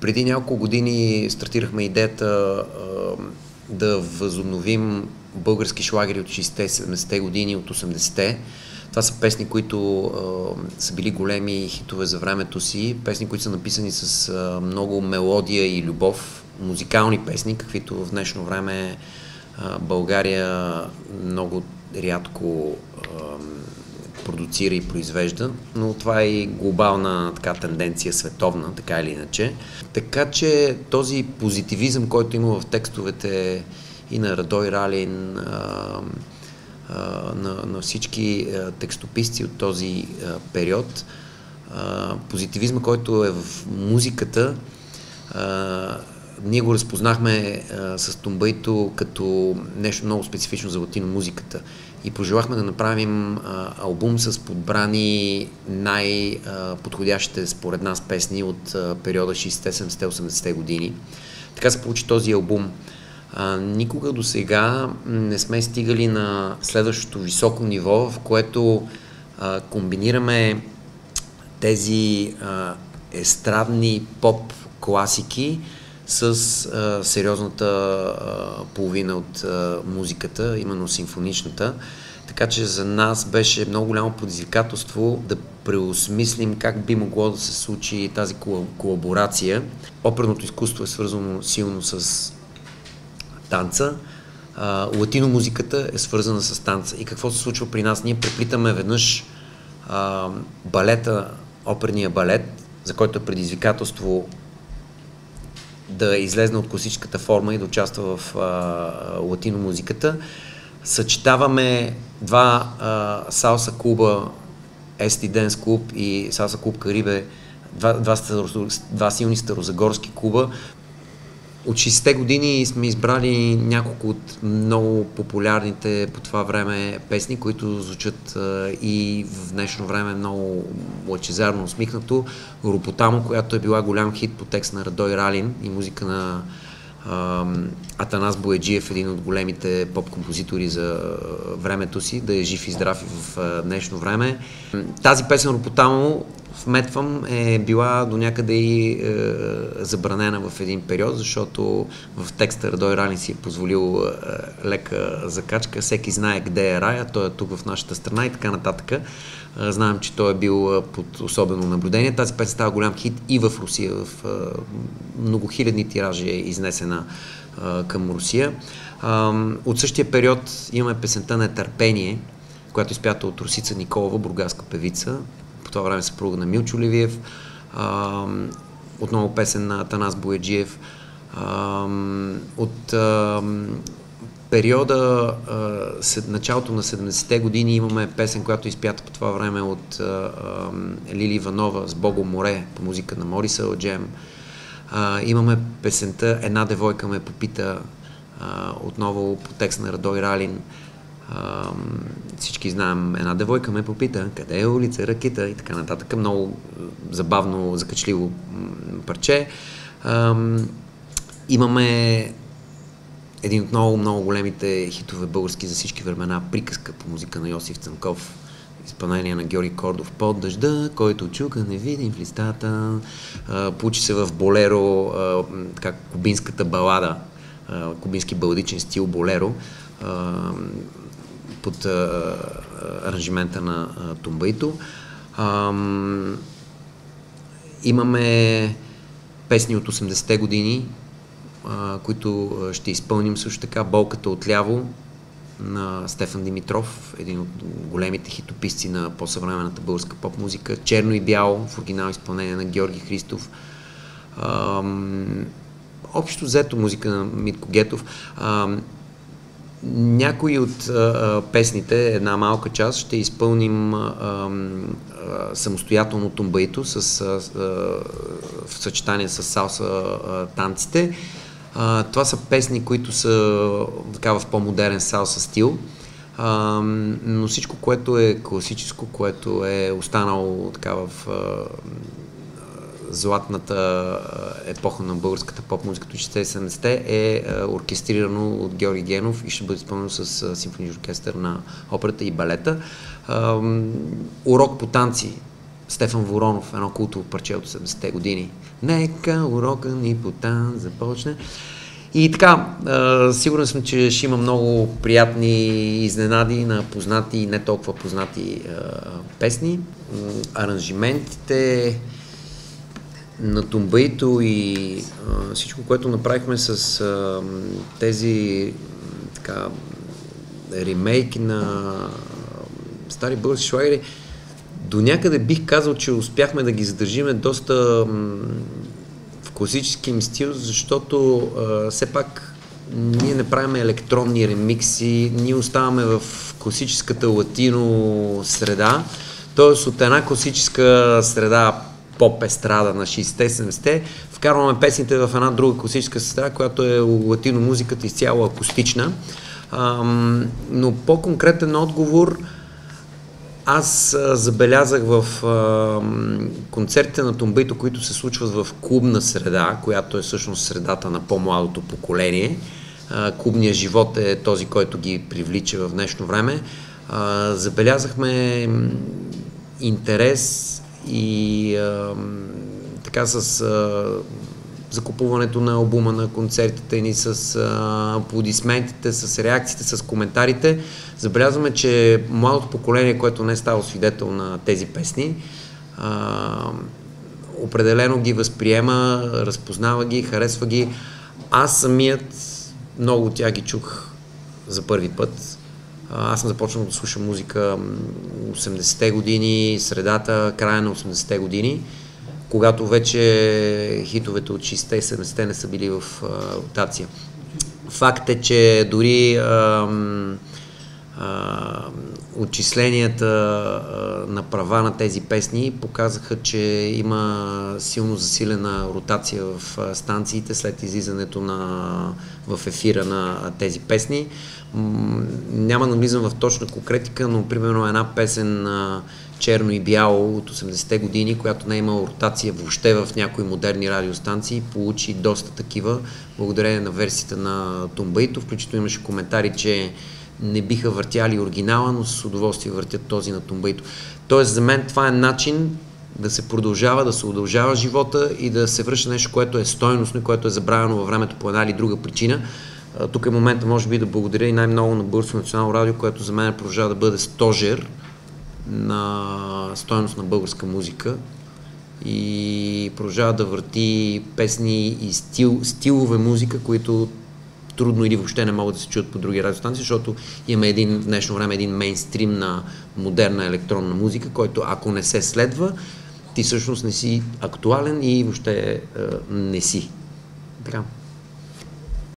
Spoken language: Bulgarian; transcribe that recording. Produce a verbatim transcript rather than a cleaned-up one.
Преди няколко години стартирахме идеята а, да възобновим български шлагери от шейсетте седемдесетте години, от осемдесетте. Това са песни, които а, са били големи хитове за времето си, песни, които са написани с а, много мелодия и любов, музикални песни, каквито в днешно време а, България много рядко а, продуцира и произвежда, но това е и глобална така тенденция, световна, така или иначе. Така че този позитивизъм, който има в текстовете и на Радой Ралин, а, а, на, на всички а, текстописци от този а, период, а, позитивизма, който е в музиката, а, ние го разпознахме а, с Тумбайто като нещо много специфично за латиномузиката и пожелахме да направим а, албум с подбрани най-подходящите според нас песни от а, периода шейсетте, седемдесетте, осемдесетте години. Така се получи този албум. А, никога до сега не сме стигали на следващото високо ниво, в което а, комбинираме тези а, естрадни поп класики с а, сериозната а, половина от а, музиката, именно симфоничната. Така че за нас беше много голямо предизвикателство да преосмислим как би могло да се случи тази колаборация. Оперното изкуство е свързано силно с танца, а, латиномузиката е свързана с танца. И какво се случва при нас? Ние преплитаме веднъж а, балета, оперния балет, за който е предизвикателство да излезне от класическата форма и да участва в а, латиномузиката. Съчетаваме два а, салса клуба, Ес Ти Денс клуб и салса клуб Карибе, два, два, два силни старозагорски клуба. От шейсетте години сме избрали няколко от много популярните по това време песни, които звучат а, и в днешно време много лъчезарно усмихнато. Ропотамо, която е била голям хит по текст на Радой Ралин и музика на а, Атанас Бояджиев, един от големите поп-композитори за времето си, да е жив и здрав в а, днешно време. Тази песен Ропотамо, вметвам, е била до някъде и е, забранена в един период, защото в текста Радой Ралин си е позволил е, лека закачка. Всеки знае къде е рая, той е тук в нашата страна и така нататък. Е, знаем, че той е бил под особено наблюдение. Тази песен става голям хит и в Русия. В е, многохилядни тиражи е изнесена е, към Русия. Е, от същия период имаме песента Нетърпение, която е изпята от Русица Николова, бургаска певица. По това време съпруга на Милчо Левиев, а, отново песен на Атанас Бояджиев. А, от а, периода, а, след началото на седемдесетте години имаме песен, която изпята по това време от а, а, Лили Иванова с Бого море по музика на Морисъл Джем. А, имаме песента Една девойка ме попита, а, отново по текст на Радой Ралин. Uh, всички знаем, една девойка ме попита къде е улица Ракита и така нататък. Много забавно, закачливо парче. Uh, имаме един от много, много големите хитове български за всички времена, Приказка по музика на Йосиф Цанков, изпълнение на Георги Кордов, Под дъжда, който чука невидим в листата. Uh, получи се в болеро, uh, така, кубинската балада, uh, кубински баладичен стил болеро, uh, под а, аранжимента на а, Тумбайто. А, имаме песни от осемдесетте години, а, които ще изпълним също така. Болката отляво на Стефан Димитров, един от големите хитописци на по-съвременната българска поп-музика. Черно и бяло в оригинал изпълнение на Георги Христов. А, общо взето музика на Митко Гетов. А, Някои от а, песните, една малка част, ще изпълним а, а, самостоятелно Тумбайто с, а, в съчетание с салса а, танците. А, това са песни, които са така в по-модерен салса стил, а, но всичко, което е класическо, което е останало така в а, златната епоха на българската поп-музика от шейсетте и седемдесетте е оркестрирано от Георги Генов и ще бъде изпълнено с симфоничен оркестър на операта и балета. Урок по танци, Стефан Воронов, едно култово парче от седемдесетте години. Нека урока ни потан започне. И така, а, сигурен съм, че ще има много приятни изненади на познати и не толкова познати а, песни. Аранжиментите на Тумбаито и а, всичко, което направихме с а, тези така, ремейки на стари български шлагери, до някъде бих казал, че успяхме да ги задържиме доста м, в класически им стил, защото а, все пак ние не правим електронни ремикси, ние оставаме в класическата латино среда, т.е. от една класическа среда поп-естрада на шейсетте седемдесетте вкарваме песните в една друга класическа среда, която е латино музиката изцяло акустична. А, но по-конкретен отговор аз а, забелязах в а, концертите на Тумбаито, които се случват в клубна среда, която е всъщност средата на по-младото поколение. А, клубният живот е този, който ги привлича в днешно време. А, забелязахме интерес и а, така с а, закупуването на албума, на концертите ни, с а, аплодисментите, с реакциите, с коментарите. Забелязваме, че младото поколение, което не е стало свидетел на тези песни, а, определено ги възприема, разпознава ги, харесва ги. Аз самият много от тях ги чух за първи път. Аз съм започнал да слушам музика осемдесетте години, средата, края на осемдесетте години, когато вече хитовете от шейсетте и седемдесетте не са били в а, ротация. Факт е, че дори а, а, отчисленията а, на права на тези песни показаха, че има силно засилена ротация в а, станциите след излизането на, в ефира на тези песни. М- няма да влизам в точна конкретика, но примерно една песен а, Черно и бяло от осемдесетте години, която не е имала ротация въобще в някои модерни радиостанции, получи доста такива, благодарение на версията на Тумбаито. Включително имаше коментари, че не биха въртяли оригинала, но с удоволствие въртят този на Тумбаито. Тоест за мен това е начин да се продължава, да се удължава живота и да се връща нещо, което е стойностно и което е забравено във времето по една или друга причина. Тук е момента, може би, да благодаря и най-много на Българското национално радио, което за мен продължава да бъде стожер на стойност на българска музика и продължава да върти песни и стил, стилове музика, които трудно или въобще не могат да се чуят по други радиостанции, защото имаме един, в днешно време един мейнстрим на модерна електронна музика, който ако не се следва, ти всъщност не си актуален и въобще е, не си. Така.